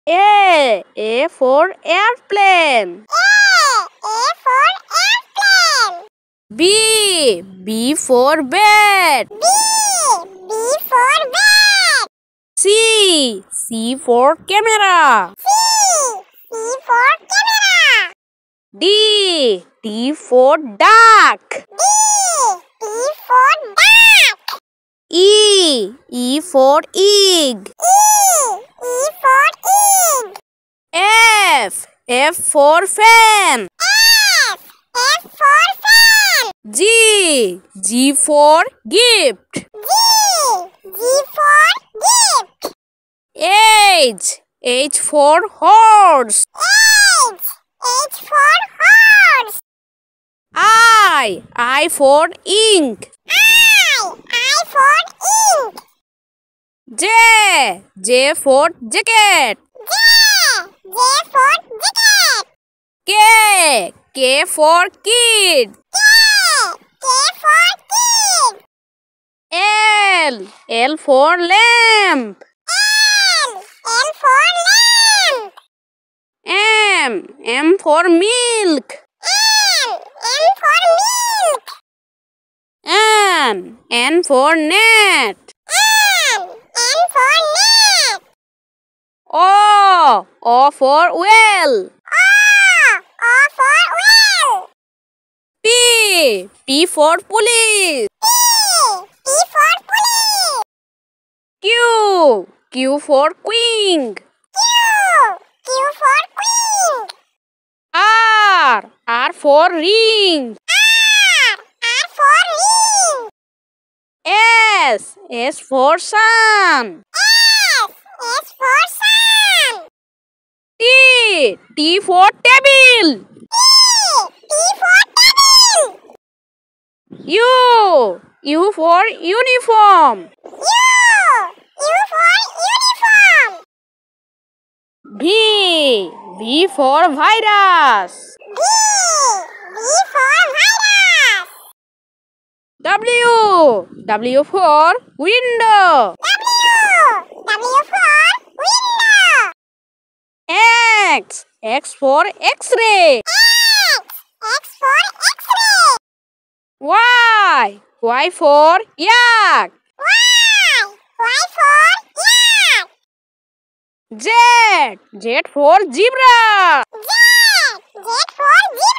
A for airplane. A for airplane. B for bed. B for bed. C for camera. C for camera. D for duck. D for duck. E for egg. E for egg. F for fan. F for fan. G for gift. G for gift. H for horse. H for horse. I for ink. I for ink. J for jacket. J for jacket. K for kid. K for kid. L for lamp. L for lamp. M for milk. M for milk. N for net. N for net. O for well. O for well. P for police. P for police. Q for queen. Q for queen. R for ring. R for ring. S for sun. S for sun. T for table. T for table. U for uniform. U for uniform. V for virus. V for virus. W for window. W for window. X for x-ray. X for x-ray. Y for yak. Y for yak. Z for zebra. Z for zebra.